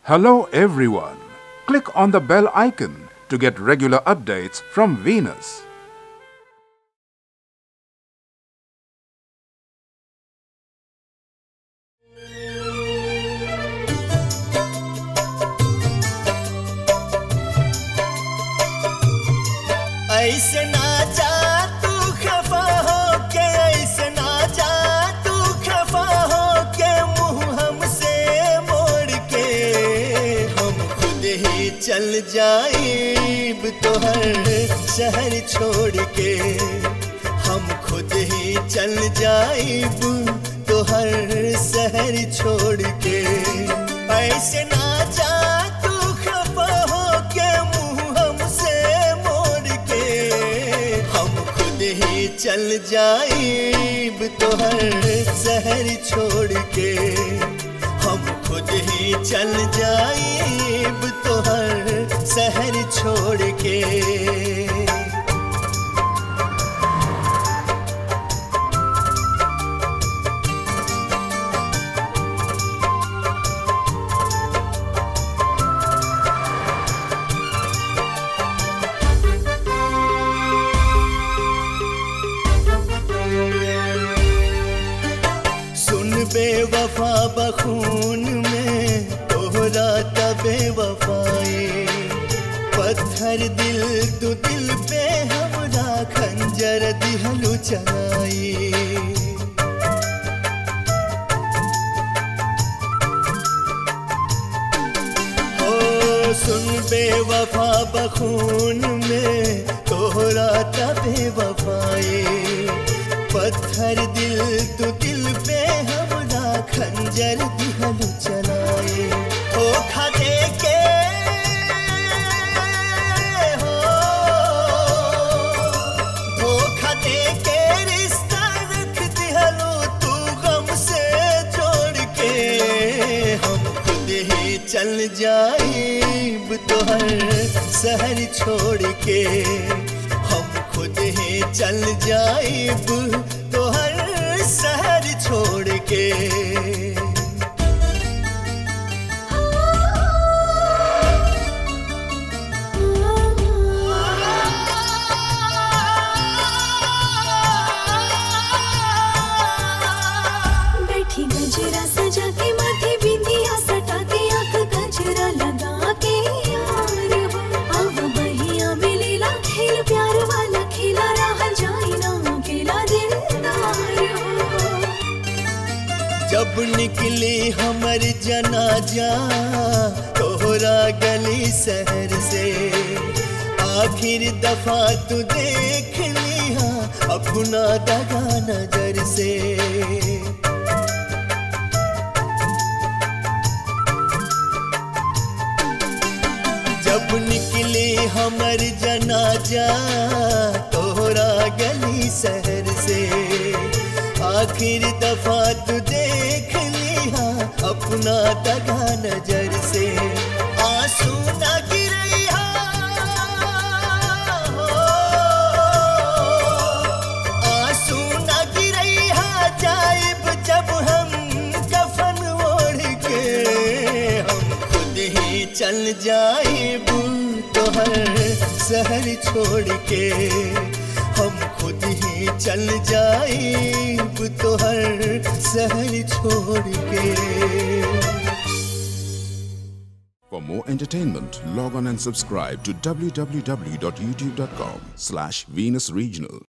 Hello everyone. Click on the bell icon to get regular updates from Venus. ऐसे ना जा तू खफा हो के, ऐसे ना जा तू खफा हो के, मुँह हमसे मोड़ के हम खुद ही चल जाएब तोहर शहर छोड़ के, हम खुद ही चल जाएब तोहर शहर छोड़ के। ऐसे ना जा तू खफा हो के, मुँह हमसे ही चल जाएब तोहर शहर छोड़ के, हम खुद ही चल जाएब तोहर शहर छोड़ के। बेवफा बखून में तोहरा बेवफाई, पत्थर दिल तू दिल पे हमरा खंजर दिहलू चलाई। ओ सुन बेवफा बखून में तोहरा बेवफाई, पत्थर दिल तू दिल पे हमरा खंजर दिहलू चलाए। धोखा दे के हो, धोखा दे के रिश्ता रख दिहलू तू गम से जोड़ के, हम खुद ही चल जाएब तोहर शहर छोड़ के, हम खुद ही चल जाएब तोहर शहर छोड़ के। बैठी गजरा सजा के, माथे बिंदिया सटा के, आँख गजरा लगा के यार हो, अब बहिया मिलेला खेल प्यार वाला खेला, रह जाए ना अकेला दिलदार हो। जब निकली हमर जनाजा तोहरा गली शहर से, आखिर दफा तू देख लिया अपना दगा नजर से। जब निकली हमर जनाजा तोहरा गली शहर से, आखिर दफा तू देख लिया अपना दगा नजर से। आंसू ना गिरैया हो, आंसू ना गिरैया, जाइब जब हम कफन ओढ़ के, हम खुद ही चल जाइब तोहर शहर छोड़ के, हम खुद ही चल जाइब तोहर शहर छोड़ के। For more entertainment, log on and subscribe to www.youtube.com/Venus Regional.